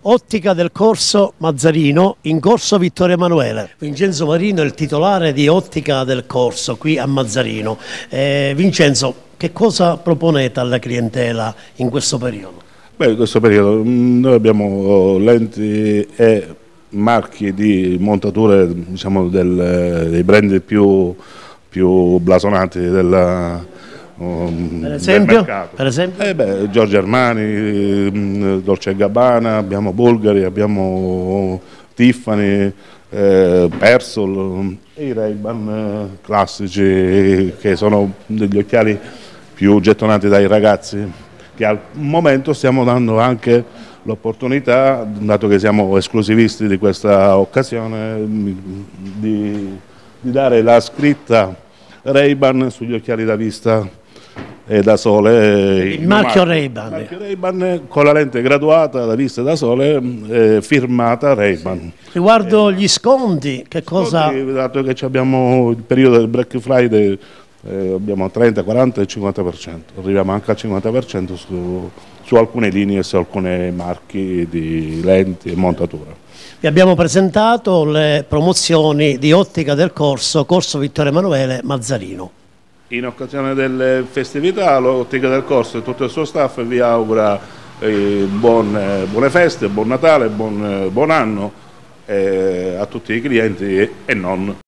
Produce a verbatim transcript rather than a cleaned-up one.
Ottica del Corso Mazzarino in corso Vittorio Emanuele. Vincenzo Marino è il titolare di Ottica del Corso qui a Mazzarino. Eh, Vincenzo, che cosa proponete alla clientela in questo periodo? Beh, in questo periodo noi abbiamo lenti e marchi di montature, diciamo, del, dei brand più, più blasonati della Per esempio? Per esempio? Eh beh, Giorgio Armani, Dolce e Gabbana, abbiamo Bulgari, abbiamo Tiffany, eh, Persol e i Ray-Ban eh, classici, che sono degli occhiali più gettonati dai ragazzi, che al momento stiamo dando anche l'opportunità, dato che siamo esclusivisti di questa occasione, di, di dare la scritta Ray-Ban sugli occhiali da vista e da sole. Il marchio Ray-Ban. Il marchio Ray-Ban con la lente graduata da vista e da sole, eh, firmata Ray-Ban. Riguardo eh, gli sconti, che cosa? Sconti, dato che abbiamo il periodo del Black Friday, eh, abbiamo trenta, quaranta e cinquanta per cento. Arriviamo anche al cinquanta per cento su, su alcune linee e su alcuni marchi di lenti e montatura. Vi abbiamo presentato le promozioni di Ottica del Corso, Corso Vittorio Emanuele, Mazzarino. In occasione delle festività, l'Ottica del Corso e tutto il suo staff vi augura eh, buon, eh, buone feste, buon Natale, buon, eh, buon anno eh, a tutti i clienti e, e non.